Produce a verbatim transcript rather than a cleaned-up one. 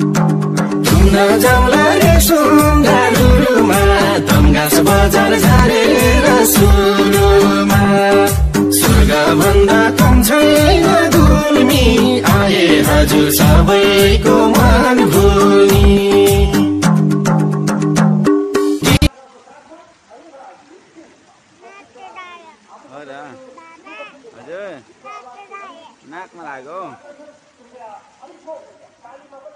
घुम्न जाउँला रे सुन्दालुमा तमघास बजार झारेर सुरुमा स्वर्ग भन्दा कम छैन गुल्मी आए हजुर सबैको मन भुल्नी हजुर नाकमा लाग्यो